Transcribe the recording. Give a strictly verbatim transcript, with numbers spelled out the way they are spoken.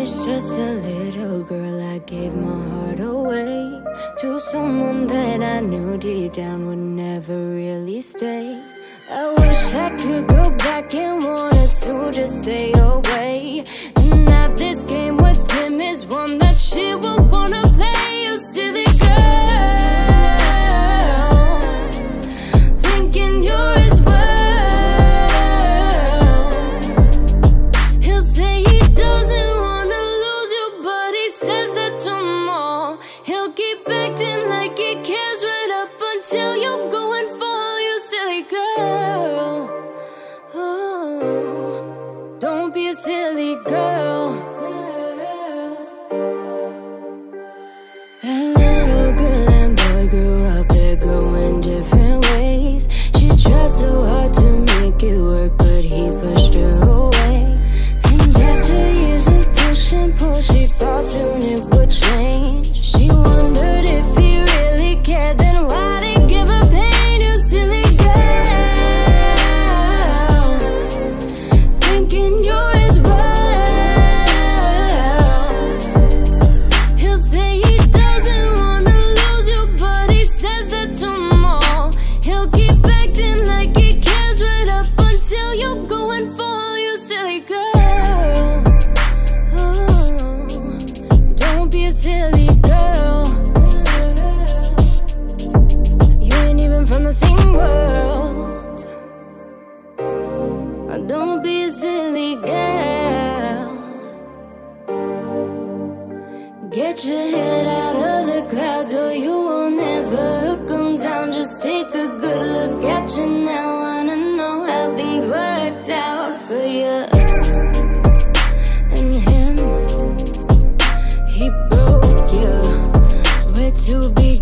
was just a little girl, I gave my heart away to someone that I knew deep down would never really stay. I wish I could go back and wanted to just stay away. And now this game with him is one that she won't wanna play. You silly girl, thinking you're his world. He'll say he doesn't wanna lose you, but he says that tomorrow. He'll keep acting like he cares right up until you're going fall, you silly girl. Oh, don't be a silly girl. That little girl and boy grew up, they grew in different ways. She tried so hard to make it work, but he pushed her away. And after years of push and pull, she thought soon it would change. She wondered if he really cared, then why'd he give her pain, you silly girl, thinking you're his world. He'll say he doesn't wanna lose you, but he says that tomorrow. He'll keep acting like he cares right up until you're going fall, you silly girl. Oh, don't be a silly girl. You ain't even from the same world. Don't be a silly girl. Get your head out of the clouds or you will never come down. Just take a good look at you now. Wanna know how things worked out for you and him. He broke you. Where to begin?